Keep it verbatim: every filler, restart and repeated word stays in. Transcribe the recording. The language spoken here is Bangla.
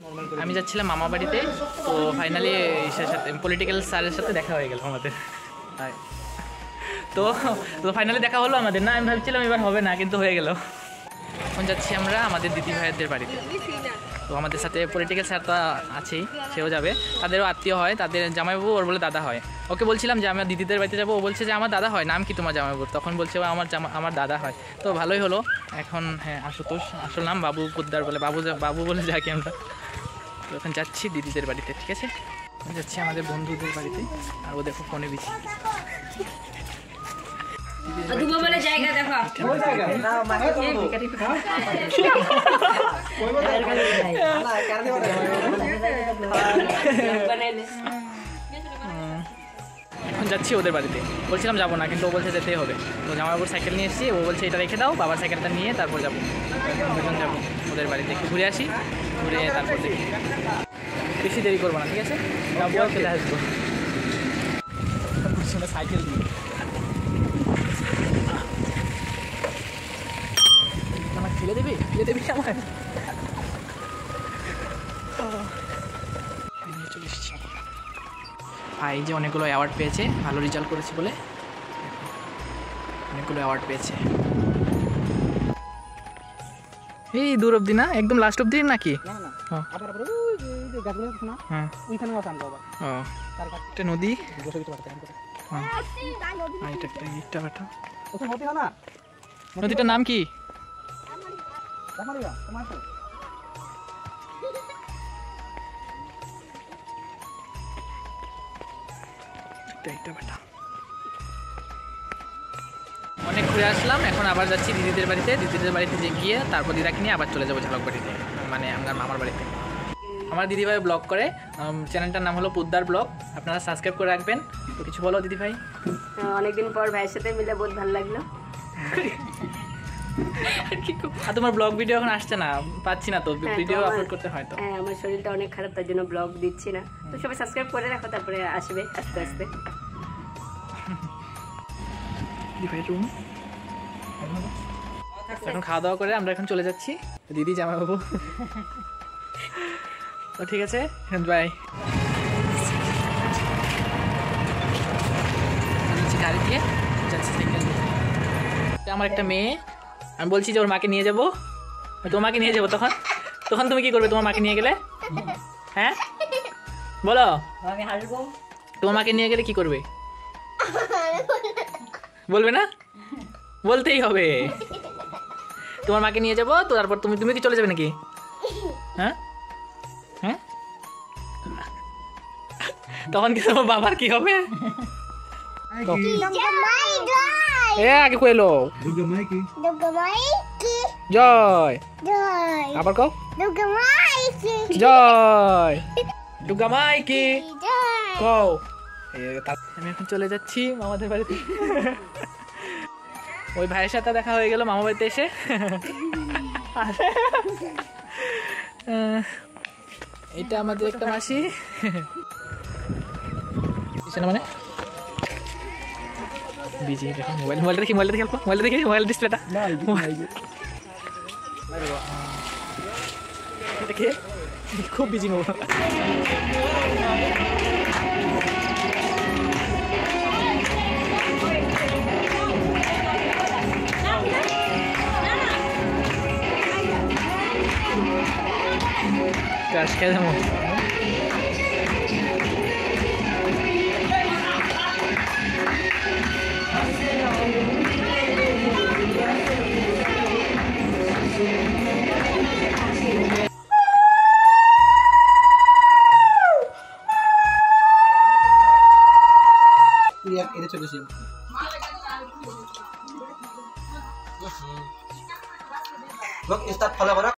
আমি যাচ্ছিলাম মামা বাড়িতে, তো ফাইনালি এর সাথে পলিটিক্যাল স্যারের সাথে দেখা হয়ে গেল আমাদের। তো তো ফাইনালি দেখা হলো আমাদের। না আমি ভাবছিলাম এবার হবে না, কিন্তু হয়ে গেল। এখন যাচ্ছি আমরা আমাদের দিদি ভাইদের বাড়িতে। তো আমাদের সাথে পলিটিক্যাল স্যার তো আছেই, সেও যাবে। তাদেরও আত্মীয় হয়, তাদের জামাইবাবু ওর বলে দাদা হয়। ওকে বলছিলাম যে আমার দিদিদের বাড়িতে যাবো, ও বলছে যে আমার দাদা হয়। নাম কি তোমার জামাইবাবুর? তখন বলছে ও আমার জামা আমার দাদা হয়। তো ভালোই হলো। এখন হ্যাঁ আশুতোষ, আসল নাম বাবু পোদ্দার বলে, বাবু বাবু বলে যাকে আমরা। তো এখন যাচ্ছি দিদিদের বাড়িতে, ঠিক আছে? যাচ্ছি আমাদের বন্ধুদের বাড়িতে। আর ও দেখো ফোনে বিছি। জায়গা দেখো এখন যাচ্ছি ওদের বাড়িতে। বলছিলাম যাবো না, কিন্তু ও বলছে যেতেই হবে। তো জামাইবাবুর সাইকেল নিয়ে এসেছি, ও বলছে এটা রেখে দাও, বাবার সাইকেলটা নিয়ে তারপর যাবো। দুজন যাবো ওদের বাড়িতে, একটু ঘুরে আসি, ঘুরে তারপর দেখি। বেশি দেরি করবো না, ঠিক আছে? যাবো, চলে আসবো। সাইকেল দিয়ে আমার ফেলে দেবে, ফেলে দেবে আমার। চলে এসেছি। ভাই যে অনেকগুলো অ্যাওয়ার্ড পেয়েছে, ভালো রেজাল্ট করেছি বলে অনেকগুলো অ্যাওয়ার্ড পেয়েছে। এই দূর অব্দি না, একদম লাস্ট অব্দি নাকি? একটা নদী, নদীটার নাম কি? অনেক ঘুরে আসলাম, এখন আবার যাচ্ছি দিদিদের বাড়িতে। দিদিদের বাড়িতে যে গিয়ে তারপর দিদাকে নিয়ে আবার চলে যাবো ঝালক বাড়িতে, মানে আমার মামার বাড়িতে। আমার দিদিভাই ব্লগ করে, চ্যানেলটার নাম হলো পোদ্দার ব্লগ, আপনারা সাবস্ক্রাইব করে রাখবেন। তো কিছু বলো দিদিভাই। অনেকদিন পর ভাইয়ের সাথে মিলে বহুত ভালো লাগলো। আর তোমার ব্লগ ভিডিও এখন আসছে না, পাচ্ছি না তো, ভিডিও আপলোড করতে হয়। তো হ্যাঁ আমার শরীরটা অনেক খারাপ, তার জন্য ব্লগ দিচ্ছি না। তো সবাই সাবস্ক্রাইব করে রাখো, তারপরে আসবে আস্তে আস্তে। এখন খাওয়া দাওয়া করে আমরা এখন চলে যাচ্ছি দিদি জামাইবাবু। তো ঠিক আছে, বাই। গাড়ি দিয়ে যাচ্ছি সাইকেল দিয়ে। আমার একটা মেয়ে, আমি বলছি যে ওর মাকে নিয়ে যাবো, তোমাকে নিয়ে যাবো। তখন তখন তুমি কি করবে তোমার মাকে নিয়ে গেলে? হ্যাঁ বলো, আমি হাসবো। তোমার মাকে নিয়ে গেলে কি করবে? বলবে না? বলতেই হবে। তোমার মাকে নিয়ে যাবো, তো তারপর তুমি তুমি কি চলে যাবে নাকি? হ্যাঁ হ্যাঁ তখন কি তোমার বাবার কি হবে? এ আগে কইলো জয়, আবার কও জয় দুর্গা মাই কি কও। আমি এখন চলে যাচ্ছি মামাদের বাড়িতে। ওই ভাইয়ের সাথে দেখা হয়ে গেল মামা বাড়িতে এসে। এটা আমাদের একটা মাসি, মানে বিজি। দেখো মোবাইল মোবাইলটা দেখি, মোবাইলটা দেখি, মোবাইলটা দেখি, মোবাইল ডিসপ্লেটা দেখে খুব busy mobile. Acho que é amor. Ini coba sih. Bok, start follow